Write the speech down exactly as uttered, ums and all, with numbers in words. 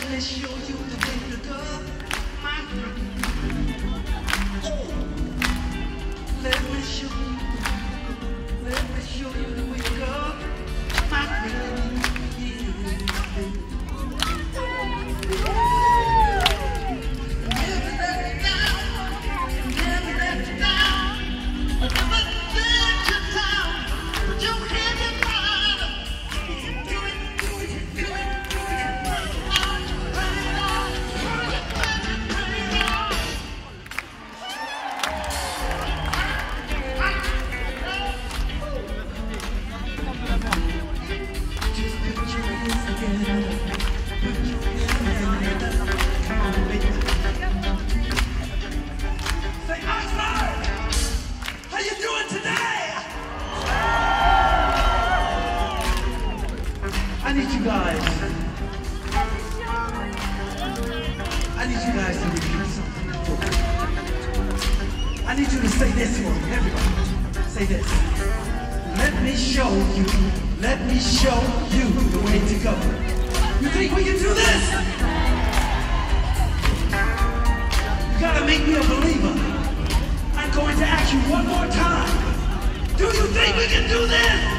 Let me show you the way to go, my friend. Let me show you, let me show you the way to go, my friend. Never let me down, never let me down. I never let you down. Put your hand in mine. You can do it, do it, do it, do it. Put it on, put it on, put it, put it, put it on. Just put your hands together. Put your hands together. Come on, baby. Say, Oxford! How you doing today? I need you guys. I need you guys to repeat something for me. I need you to say this for me, everybody. Say this. Let me show you, let me show you the way to go. You think we can do this? You gotta make me a believer. I'm going to ask you one more time. Do you think we can do this?